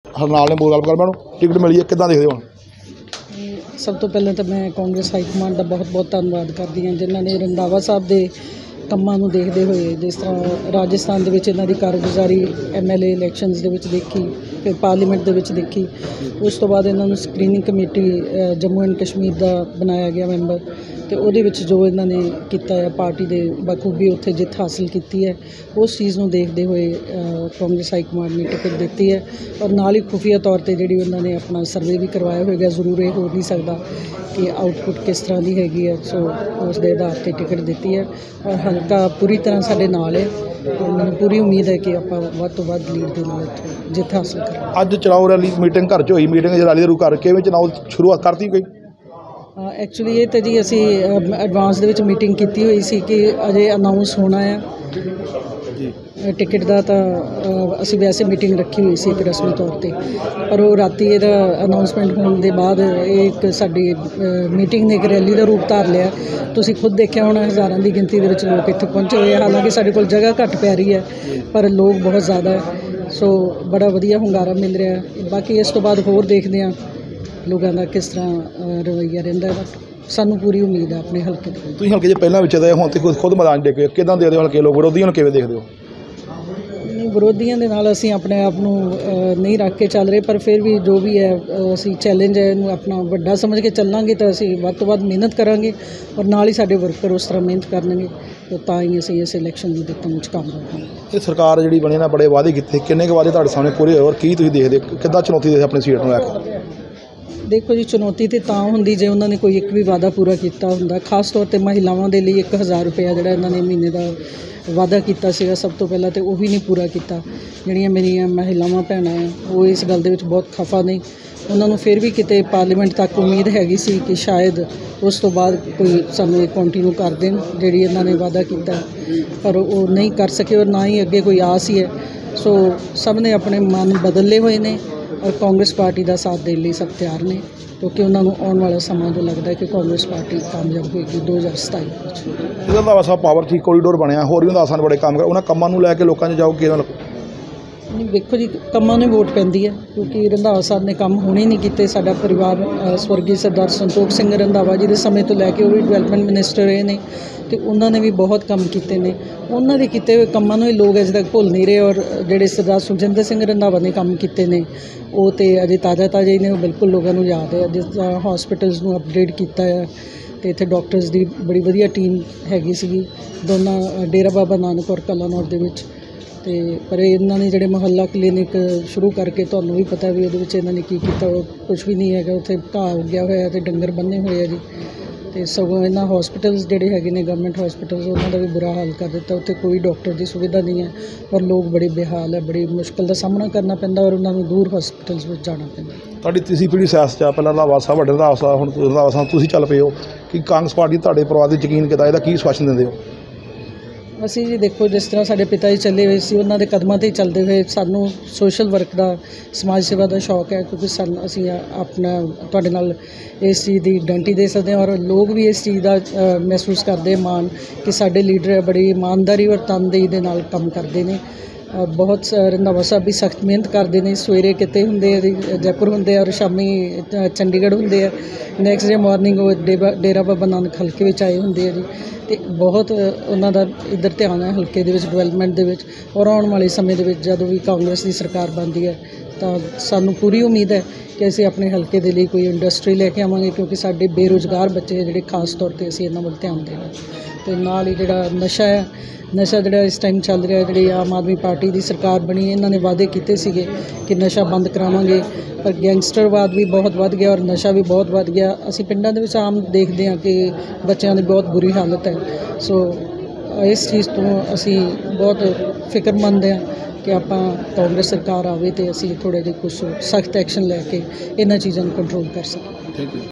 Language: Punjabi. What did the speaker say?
हरनाल ने बोल गल मैडम टिकट मिली है किदां देखदे हो? सब तो पहले तो मैं कांग्रेस हाईकमान का बहुत बहुत धन्यवाद करती हाँ जिन्होंने रंधावा साहब के ਕੰਮਾਂ ਨੂੰ ਦੇਖਦੇ ਹੋਏ ਜਿਸ ਤਰ੍ਹਾਂ ਰਾਜਸਥਾਨ ਦੇ ਵਿੱਚ ਇਹਨਾਂ ਦੀ ਕਾਰਗੁਜ਼ਾਰੀ MLA ਇਲੈਕਸ਼ਨਸ ਦੇ ਵਿੱਚ ਦੇਖੀ, ਫਿਰ ਪਾਰਲੀਮੈਂਟ ਦੇ ਵਿੱਚ ਦੇਖੀ। ਉਸ ਤੋਂ ਬਾਅਦ ਇਹਨਾਂ ਨੂੰ screening committee Jammu and Kashmir ਦਾ ਬਣਾਇਆ ਗਿਆ ਮੈਂਬਰ, ਅਤੇ ਉਹਦੇ ਵਿੱਚ ਜੋ ਇਹਨਾਂ ਨੇ ਕੀਤਾ ਹੈ ਪਾਰਟੀ ਦੇ ਬਖੂਬੀ ਉੱਥੇ ਜਿੱਤ ਹਾਸਲ ਕੀਤੀ ਹੈ, ਉਸ ਚੀਜ਼ ਨੂੰ ਦੇਖਦੇ ਹੋਏ ਕਾਂਗਰਸ ਹਾਈ ਕਮਾਂਡ ਨੇ ਟਿਕਟ ਦਿੱਤੀ ਹੈ। ਔਰ ਨਾਲ ਹੀ ਖੁਫੀਆ ਤੌਰ 'ਤੇ ਜਿਹੜੀ ਉਹਨਾਂ ਨੇ ਆਪਣਾ ਸਰਵੇ ਵੀ ਕਰਵਾਇਆ ਹੋਏਗਾ, ਜ਼ਰੂਰ ਇਹ ਹੋ ਨਹੀਂ ਸਕਦਾ ਕਿ ਆਊਟਪੁੱਟ ਕਿਸ ਤਰ੍ਹਾਂ ਦੀ ਹੈਗੀ ਹੈ, ਸੋ ਉਸ ਦੇ ਆਧਾਰ 'ਤੇ ਟਿਕਟ ਦਿੱਤੀ ਹੈ। ਔਰ ਹਲਕਾ ਪੂਰੀ ਤਰ੍ਹਾਂ ਸਾਡੇ ਨਾਲ ਹੈ, ਮੈਨੂੰ ਪੂਰੀ ਉਮੀਦ ਹੈ ਕਿ ਆਪਾਂ ਵੱਧ ਤੋਂ ਵੱਧ ਲੀਡ ਦੇ ਨਾਲ ਇੱਥੋਂ ਜਿੱਤ ਹਾਸਲ ਕਰਾਂਗੇ। ਅੱਜ ਚੁਣਾਵ ਰੈਲੀ ਮੀਟਿੰਗ ਘਰ 'ਚ ਹੋਈ, ਮੀਟਿੰਗ ਰੈਲੀ ਦੇ ਰੂ ਕਰਕੇ ਵੀ ਚੁਣਾਵ ਸ਼ੁਰੂਆਤ ਕਰਤੀ ਕੋਈ? ਐਕਚੁਅਲੀ ਇਹ ਤਾਂ ਜੀ ਅਸੀਂ ਐਡਵਾਂਸ ਦੇ ਵਿੱਚ ਮੀਟਿੰਗ ਕੀਤੀ ਹੋਈ ਸੀ ਕਿ ਅਜੇ ਅਨਾਊਂਸ ਹੋਣਾ ਆ ਜੀ ਟਿਕਟ ਦਾ, ਤਾਂ ਅਸੀਂ ਵੈਸੇ ਮੀਟਿੰਗ ਰੱਖੀ ਹੋਈ ਸੀ ਇੱਕ ਰਸਮੀ ਤੌਰ 'ਤੇ, ਪਰ ਉਹ ਰਾਤੀ ਇਹਦਾ ਅਨਾਊਂਸਮੈਂਟ ਹੋਣ ਦੇ ਬਾਅਦ ਇਹ ਇੱਕ ਸਾਡੀ ਮੀਟਿੰਗ ਨੇ ਇੱਕ ਰੈਲੀ ਦਾ ਰੂਪ ਧਾਰ ਲਿਆ। ਤੁਸੀਂ ਖੁਦ ਦੇਖਿਆ ਹੋਣਾ, ਹਜ਼ਾਰਾਂ ਦੀ ਗਿਣਤੀ ਦੇ ਵਿੱਚ ਲੋਕ ਇੱਥੇ ਪਹੁੰਚੇ ਹੋਏ ਆ। ਹਾਲਾਂਕਿ ਸਾਡੇ ਕੋਲ ਜਗ੍ਹਾ ਘੱਟ ਪੈ ਰਹੀ ਹੈ, ਪਰ ਲੋਕ ਬਹੁਤ ਜ਼ਿਆਦਾ ਹੈ, ਸੋ ਬੜਾ ਵਧੀਆ ਹੁੰਗਾਰਾ ਮਿਲ ਰਿਹਾ ਹੈ। ਬਾਕੀ ਇਸ ਤੋਂ ਬਾਅਦ ਹੋਰ ਦੇਖਦੇ ਹਾਂ ਲੋਕਾਂ ਦਾ ਕਿਸ ਤਰ੍ਹਾਂ ਰਵੱਈਆ ਰਹਿੰਦਾ ਹੈ, ਬਟ ਸਾਨੂੰ ਪੂਰੀ ਉਮੀਦ ਹੈ ਆਪਣੇ ਹਲਕੇ ਤੋਂ। ਤੁਸੀਂ ਹਲਕੇ 'ਚ ਪਹਿਲਾਂ ਵਿੱਚ ਆਏ, ਹੁਣ ਤੇ ਖੁਦ ਮੈਦਾਨ ਦੇ ਕੇ ਕਿੱਦਾਂ ਦੇਖਦੇ ਹੋ ਹਲਕੇ ਲੋਕ ਵਿਰੋਧੀਆਂ ਨੂੰ ਕਿਵੇਂ ਦੇਖਦੇ ਹੋ? ਵਿਰੋਧੀਆਂ ਦੇ ਨਾਲ ਅਸੀਂ ਆਪਣੇ ਆਪ ਨੂੰ ਨਹੀਂ ਰੱਖ ਕੇ ਚੱਲ ਰਹੇ, ਪਰ ਫਿਰ ਵੀ ਜੋ ਵੀ ਹੈ ਅਸੀਂ ਚੈਲੰਜ ਹੈ ਇਹਨੂੰ ਆਪਣਾ ਵੱਡਾ ਸਮਝ ਕੇ ਚੱਲਾਂਗੇ ਤਾਂ ਅਸੀਂ ਵੱਧ ਤੋਂ ਵੱਧ ਮਿਹਨਤ ਕਰਾਂਗੇ, ਔਰ ਨਾਲ ਹੀ ਸਾਡੇ ਵਰਕਰ ਉਸ ਤਰ੍ਹਾਂ ਮਿਹਨਤ ਕਰਨਗੇ, ਤਾਂ ਹੀ ਅਸੀਂ ਇਸ ਇਲੈਕਸ਼ਨ ਦੀ ਜਿੱਤਣ ਵਿੱਚ ਕਾਮਯਾਬ ਹੋਵਾਂਗੇ। ਇਹ ਸਰਕਾਰ ਜਿਹੜੀ ਬਣੀ ਨਾ ਬੜੇ ਵਾਅਦੇ ਕੀਤੇ, ਕਿੰਨੇ ਕੁ ਵਾਅਦੇ ਤੁਹਾਡੇ ਸਾਹਮਣੇ ਪੂਰੇ ਹੋਏ, ਔਰ ਕੀ ਤੁਸੀਂ ਦੇਖਦੇ ਕਿੱਦਾਂ ਚੁਣੌਤੀ ਦੇਖਦੇ ਆਪਣੀ ਸੀਟ ਨੂੰ ਲੈ ਕੇ? ਦੇਖੋ ਜੀ, ਚੁਣੌਤੀ ਤਾਂ ਤਾਂ ਹੁੰਦੀ ਜੇ ਉਹਨਾਂ ਨੇ ਕੋਈ ਇੱਕ ਵੀ ਵਾਅਦਾ ਪੂਰਾ ਕੀਤਾ ਹੁੰਦਾ। ਖਾਸ ਤੌਰ 'ਤੇ ਮਹਿਲਾਵਾਂ ਦੇ ਲਈ 1000 ਰੁਪਇਆ ਜਿਹੜਾ ਇਹਨਾਂ ਨੇ ਮਹੀਨੇ ਦਾ ਵਾਅਦਾ ਕੀਤਾ ਸੀਗਾ ਸਭ ਤੋਂ ਪਹਿਲਾਂ, ਤੇ ਉਹ ਵੀ ਨਹੀਂ ਪੂਰਾ ਕੀਤਾ। ਜਿਹੜੀਆਂ ਮੇਰੀਆਂ ਮਹਿਲਾਵਾਂ ਭੈਣਾਂ ਆ ਉਹ ਇਸ ਗੱਲ ਦੇ ਵਿੱਚ ਬਹੁਤ ਖਫਾ ਨੇ। ਉਹਨਾਂ ਨੂੰ ਫਿਰ ਵੀ ਕਿਤੇ ਪਾਰਲੀਮੈਂਟ ਤੱਕ ਉਮੀਦ ਹੈਗੀ ਸੀ ਕਿ ਸ਼ਾਇਦ ਉਸ ਤੋਂ ਬਾਅਦ ਕੋਈ ਸਾਨੂੰ ਇਹ ਕੰਟੀਨਿਊ ਕਰ ਦੇਣ ਜਿਹੜੀ ਇਹਨਾਂ ਨੇ ਵਾਅਦਾ ਕੀਤਾ, ਪਰ ਉਹ ਨਹੀਂ ਕਰ ਸਕੇ, ਔਰ ਨਾ ਹੀ ਅੱਗੇ ਕੋਈ ਆਸ ਹੀ ਹੈ। ਸੋ ਸਭ ਨੇ ਆਪਣੇ ਮਨ ਬਦਲੇ ਹੋਏ ਨੇ, ਔਰ ਕਾਂਗਰਸ ਪਾਰਟੀ ਦਾ ਸਾਥ ਦੇਣ ਲਈ ਸਭ ਤਿਆਰ ਨੇ, ਕਿਉਂਕਿ ਉਹਨਾਂ ਨੂੰ ਆਉਣ ਵਾਲਾ ਸਮਾਂ ਜੋ ਲੱਗਦਾ ਹੈ ਕਿ ਕਾਂਗਰਸ ਪਾਰਟੀ ਕਾਮਯਾਬ ਹੋਏਗੀ 2027 ਵਿੱਚ। ਰੰਧਾਵਾ ਸਾਹਿਬ ਪਾਵਰ ਠੀਕ ਕੋਰੀਡੋਰ ਬਣਿਆ, ਹੋਰ ਵੀ ਰੰਧਾਵਾ ਨੇ ਬੜੇ ਕੰਮ ਕਰ, ਉਹਨਾਂ ਕੰਮਾਂ ਨੂੰ ਲੈ ਕੇ ਲੋਕਾਂ 'ਚ ਜਾਓ ਕਿਵੇਂ? ਨਹੀਂ ਦੇਖੋ ਜੀ, ਕੰਮਾਂ ਨੂੰ ਵੋਟ ਪੈਂਦੀ ਹੈ, ਕਿਉਂਕਿ ਰੰਧਾਵਾ ਸਾਹਿਬ ਨੇ ਕੰਮ ਹੁਣੇ ਨਹੀਂ ਕੀਤੇ। ਸਾਡਾ ਪਰਿਵਾਰ ਸਵਰਗੀ ਸਰਦਾਰ ਸੰਤੋਖ ਸਿੰਘ ਰੰਧਾਵਾ ਜੀ ਦੇ ਸਮੇਂ ਤੋਂ ਲੈ ਕੇ ਉਹ ਵੀ ਡਿਵੈਲਪਮੈਂਟ ਮਿਨਿਸਟਰ ਰਹੇ ਨੇ, ਅਤੇ ਉਹਨਾਂ ਨੇ ਵੀ ਬਹੁਤ ਕੰਮ ਕੀਤੇ ਨੇ। ਉਹਨਾਂ ਦੇ ਕੀਤੇ ਹੋਏ ਕੰਮਾਂ ਨੂੰ ਹੀ ਲੋਕ ਅਜੇ ਤੱਕ ਭੁੱਲ ਨਹੀਂ ਰਹੇ, ਔਰ ਜਿਹੜੇ ਸਰਦਾਰ ਸੁਖਜਿੰਦਰ ਸਿੰਘ ਰੰਧਾਵਾ ਨੇ ਕੰਮ ਕੀਤੇ ਨੇ ਉਹ ਤਾਂ ਅਜੇ ਤਾਜ਼ਾ ਹੀ ਨੇ, ਉਹ ਬਿਲਕੁਲ ਲੋਕਾਂ ਨੂੰ ਯਾਦ ਹੈ। ਜਿਸ ਤਰ੍ਹਾਂ ਹੌਸਪੀਟਲਸ ਨੂੰ ਅਪਗ੍ਰੇਡ ਕੀਤਾ ਹੈ, ਅਤੇ ਇੱਥੇ ਡਾਕਟਰਸ ਦੀ ਬੜੀ ਵਧੀਆ ਟੀਮ ਹੈਗੀ ਸੀਗੀ ਦੋਨਾਂ ਡੇਰਾ ਬਾਬਾ ਨਾਨਕ ਔਰ ਕਲਾਨੌਰ ਦੇ ਵਿੱਚ। ਅਤੇ ਪਰ ਇਹਨਾਂ ਨੇ ਜਿਹੜੇ ਮੁਹੱਲਾ ਕਲੀਨਿਕ ਸ਼ੁਰੂ ਕਰਕੇ, ਤੁਹਾਨੂੰ ਵੀ ਪਤਾ ਵੀ ਉਹਦੇ ਵਿੱਚ ਇਹਨਾਂ ਨੇ ਕੀ ਕੀਤਾ, ਉਹ ਕੁਛ ਵੀ ਨਹੀਂ ਹੈਗਾ। ਉੱਥੇ ਘਾਹ ਉੱਗਿਆ ਹੋਇਆ ਅਤੇ ਡੰਗਰ ਬੰਨੇ ਹੋਏ ਆ ਜੀ, ਅਤੇ ਸਗੋਂ ਇਹਨਾਂ ਹੌਸਪੀਟਲਸ ਜਿਹੜੇ ਹੈਗੇ ਨੇ ਗਵਰਨਮੈਂਟ ਹੌਸਪੀਟਲਸ, ਉਹਨਾਂ ਦਾ ਵੀ ਬੁਰਾ ਹਾਲ ਕਰ ਦਿੱਤਾ। ਉੱਥੇ ਕੋਈ ਡਾਕਟਰ ਦੀ ਸੁਵਿਧਾ ਨਹੀਂ ਹੈ, ਪਰ ਲੋਕ ਬੜੇ ਬੇਹਾਲ ਹੈ, ਬੜੀ ਮੁਸ਼ਕਿਲ ਦਾ ਸਾਹਮਣਾ ਕਰਨਾ ਪੈਂਦਾ, ਔਰ ਉਹਨਾਂ ਨੂੰ ਦੂਰ ਹੌਸਪੀਟਲਸ ਵਿੱਚ ਜਾਣਾ ਪੈਂਦਾ। ਤੁਹਾਡੀ ਤੀਸਰੀ ਪੀੜ੍ਹੀ ਸਿਆਸਤ 'ਚ ਆ, ਪਹਿਲਾਂ ਰੰਧਾਵਾ ਸਾਹਿਬ, ਵੱਡੇ ਰੰਧਾਵਾ ਸਾਹਿਬ, ਹੁਣ ਰੰਧਾਵਾ ਸਾਹਿਬ ਤੁਸੀਂ ਚੱਲ ਪਏ ਹੋ, ਕਿ ਕਾਂਗਰਸ ਪਾਰਟੀ ਤੁਹਾਡੇ ਪਰਿਵਾਰ 'ਤੇ ਯਕੀਨ ਕੀਤਾ, ਇਹਦਾ ਕੀ ਆਸ਼ਵਾਸਨ ਦਿੰਦੇ ਹੋ? ਅਸੀਂ ਜੀ ਦੇਖੋ, ਜਿਸ ਤਰ੍ਹਾਂ ਸਾਡੇ ਪਿਤਾ ਜੀ ਚੱਲੇ ਹੋਏ ਸੀ, ਉਹਨਾਂ ਦੇ ਕਦਮਾਂ 'ਤੇ ਹੀ ਚੱਲਦੇ ਹੋਏ ਸਾਨੂੰ ਸੋਸ਼ਲ ਵਰਕ ਦਾ, ਸਮਾਜ ਸੇਵਾ ਦਾ ਸ਼ੌਕ ਹੈ, ਕਿਉਂਕਿ ਅਸੀਂ ਆਪਣਾ ਤੁਹਾਡੇ ਨਾਲ ਇਸ ਚੀਜ਼ ਦੀ ਗਰੰਟੀ ਦੇ ਸਕਦੇ ਹਾਂ, ਔਰ ਲੋਕ ਵੀ ਇਸ ਚੀਜ਼ ਦਾ ਮਹਿਸੂਸ ਕਰਦੇ ਮਾਣ ਕਿ ਸਾਡੇ ਲੀਡਰ ਬੜੀ ਇਮਾਨਦਾਰੀ ਔਰ ਤਨਦੇਹੀ ਦੇ ਨਾਲ ਕੰਮ ਕਰਦੇ ਨੇ। ਬਹੁਤ ਰੰਧਾਵਾ ਸਾਹਿਬ ਵੀ ਸਖਤ ਮਿਹਨਤ ਕਰਦੇ ਨੇ, ਸਵੇਰੇ ਕਿਤੇ ਹੁੰਦੇ ਆ ਜੈਪੁਰ ਹੁੰਦੇ ਆ, ਔਰ ਸ਼ਾਮੀ ਚੰਡੀਗੜ੍ਹ ਹੁੰਦੇ ਆ, ਨੈਕਸਟ ਡੇ ਮਾਰਨਿੰਗ ਉਹ ਡੇਰਾ ਬਾਬਾ ਨਾਨਕ ਹਲਕੇ ਵਿੱਚ ਆਏ ਹੁੰਦੇ ਆ ਜੀ। ਅਤੇ ਬਹੁਤ ਉਹਨਾਂ ਦਾ ਇੱਧਰ ਧਿਆਨ ਹੈ ਹਲਕੇ ਦੇ ਵਿੱਚ ਡਿਵੈਲਪਮੈਂਟ ਦੇ ਵਿੱਚ, ਔਰ ਆਉਣ ਵਾਲੇ ਸਮੇਂ ਦੇ ਵਿੱਚ ਜਦੋਂ ਵੀ ਕਾਂਗਰਸ ਦੀ ਸਰਕਾਰ ਬਣਦੀ ਹੈ ਤਾਂ ਸਾਨੂੰ ਪੂਰੀ ਉਮੀਦ ਹੈ ਕਿ ਅਸੀਂ ਆਪਣੇ ਹਲਕੇ ਦੇ ਲਈ ਕੋਈ ਇੰਡਸਟਰੀ ਲੈ ਕੇ ਆਵਾਂਗੇ, ਕਿਉਂਕਿ ਸਾਡੇ ਬੇਰੁਜ਼ਗਾਰ ਬੱਚੇ ਜਿਹੜੇ ਖਾਸ ਤੌਰ 'ਤੇ ਅਸੀਂ ਇਹਨਾਂ ਵੱਲ ਧਿਆਨ ਦੇਣਾ। ਅਤੇ ਨਾਲ ਹੀ ਜਿਹੜਾ ਨਸ਼ਾ ਜਿਹੜਾ ਇਸ ਟਾਈਮ ਚੱਲ ਰਿਹਾ, ਜਿਹੜੀ ਆਮ ਆਦਮੀ ਪਾਰਟੀ ਦੀ ਸਰਕਾਰ ਬਣੀ, ਇਹਨਾਂ ਨੇ ਵਾਅਦੇ ਕੀਤੇ ਸੀਗੇ ਕਿ ਨਸ਼ਾ ਬੰਦ ਕਰਾਵਾਂਗੇ, ਪਰ ਗੈਂਗਸਟਰਵਾਦ ਵੀ ਬਹੁਤ ਵੱਧ ਗਿਆ ਔਰ ਨਸ਼ਾ ਵੀ ਬਹੁਤ ਵੱਧ ਗਿਆ। ਅਸੀਂ ਪਿੰਡਾਂ ਦੇ ਵਿੱਚ ਆਮ ਦੇਖਦੇ ਹਾਂ ਕਿ ਬੱਚਿਆਂ ਦੀ ਬਹੁਤ ਬੁਰੀ ਹਾਲਤ ਹੈ। ਸੋ ਇਸ ਚੀਜ਼ ਤੋਂ ਅਸੀਂ ਬਹੁਤ ਫਿਕਰਮੰਦ ਹਾਂ ਕਿ ਆਪਾਂ ਕਾਂਗਰਸ ਸਰਕਾਰ ਆਵੇ ਅਤੇ ਅਸੀਂ ਥੋੜ੍ਹੇ ਜਿਹੇ ਕੁਛ ਸਖਤ ਐਕਸ਼ਨ ਲੈ ਕੇ ਇਹਨਾਂ ਚੀਜ਼ਾਂ ਨੂੰ ਕੰਟਰੋਲ ਕਰ ਸਕੀਏ।